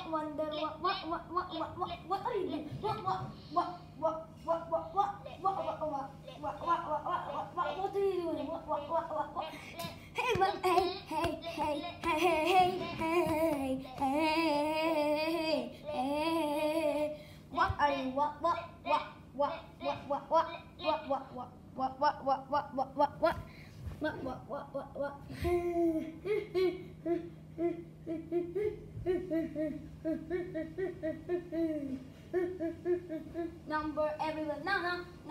wonder, what are you doing? What are you doing? Hey, what are you? What? Number everyone. No.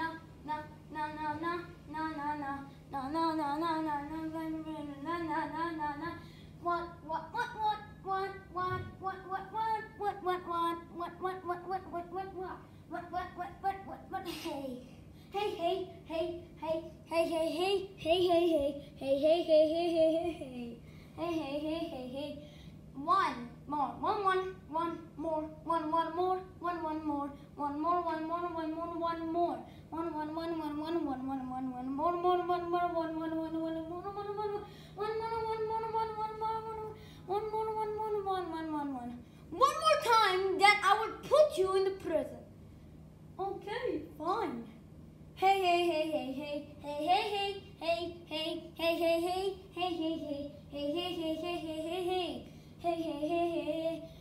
What? Hey. One more. One more time, then I will put you in the prison. Okay, fine. Hey. Hey.